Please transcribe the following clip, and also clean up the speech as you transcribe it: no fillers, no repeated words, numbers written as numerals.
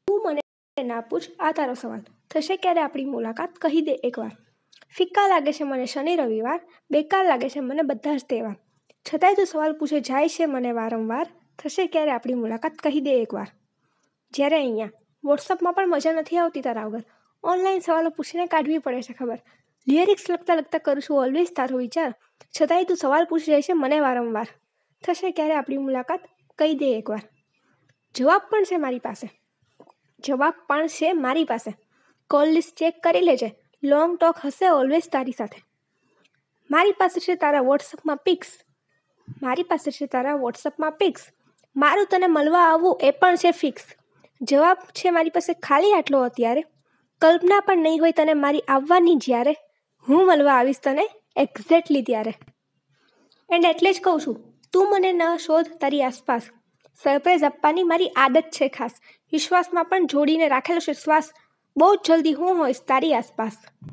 તું મને ના પૂછ, આ તારો સવાલ. થશે ક્યારે આપણી મુલાકાત, કહી દે એકવાર. ફિક્કા લાગે છે મને શનિ રવિવાર, બેકાર લાગે છે મને બધા જ તહેવાર. છતાંય તું સવાલ પૂછે જાય છે મને વારંવાર, થશે ક્યારે આપણી મુલાકાત, કહી દે એકવાર. જ્યારે અહીંયા વોટ્સઅપમાં પણ મજા નથી આવતી તારા વગર, ઓનલાઈન સવાલો પૂછીને કાઢવી પડે છે ખબર. લિયરિક્સ લખતા લખતા કરું છું ઓલવેઝ તારો વિચાર, છતાંય તું સવાલ પૂછી જાય છે મને વારંવાર, થશે ક્યારે આપણી મુલાકાત, કહી દે એકવાર. જવાબ પણ છે મારી પાસે, કોલ લિસ્ટ ચેક કરી લેજે, લોંગ ટોક હશે ઓલવેઝ તારી સાથે. મારી પાસે છે તારા વોટ્સઅપમાં પિક્સ, મારું તને મળવા આવવું એ પણ છે ફિક્સ. જવાબ છે મારી પાસે ખાલી આટલો અત્યારે, કલ્પના પણ નહીં હોય તને મારી આવવાની જ્યારે, હું મળવા આવીશ તને એક્ઝેક્ટલી ત્યારે. એન્ડ એટલે જ કહું છું, તું મને ન શોધ તારી આસપાસ, સરપ્રાઈઝ આપવાની મારી આદત છે ખાસ, વિશ્વાસમાં પણ જોડીને રાખેલો છે શ્વાસ, બહુ જ જલ્દી હું હોઈશ તારી આસપાસ.